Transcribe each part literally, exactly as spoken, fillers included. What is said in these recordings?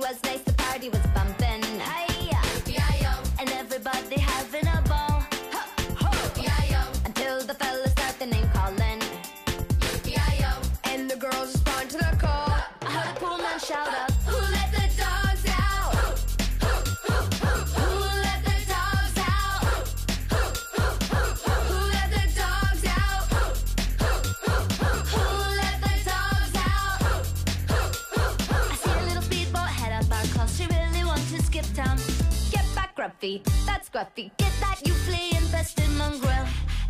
was nice, the party was bumping. Hiya, and everybody having a ball. Until the fellas start the name calling, and the girls respond to the call. I heard the pool man shout out, Who let the dogs out? Who let the dogs out? Who let the dogs out? Who let the dogs out? I see a little speedboat head up our cause she really wants to skip town. Get back, Gruffy, that's Gruffy. Get that, you flea-infested mongrel.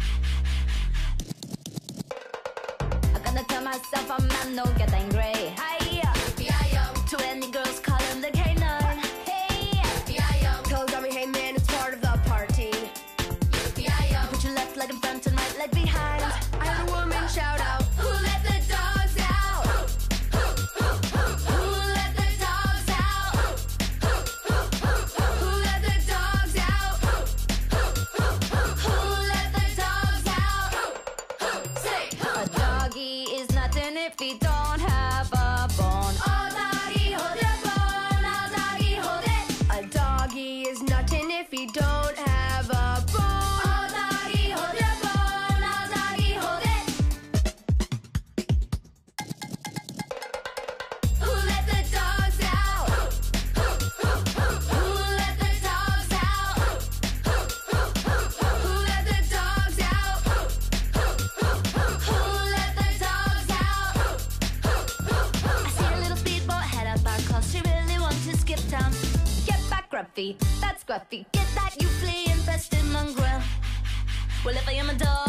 I'm gonna tell myself I'm man, no get angry. Hiya, to any girls calling the K nine. Hey, Tell Gummy, hey man, it's part of the party. put your left leg in front and right leg behind. I heard a woman shout out, who let the dogs out? Who let the dogs out? Who let the dogs out? Who let the dogs out? Say, A doggy is nothing if he don't have a bone. oh doggy, hold your bone, oh doggy, hold it. A doggy is nothing if he don't have a bone. Oh doggy, hold your bone, oh doggy, hold it. Who let the dogs out? Who let the dogs out? Who let the dogs out? Who let the dogs out? I see a little speedboat head up our cause she really wants to skip town. Get back, Gruffy, that's Gruffy. Get that, you flea-infested mongrel. Well, if I am a dog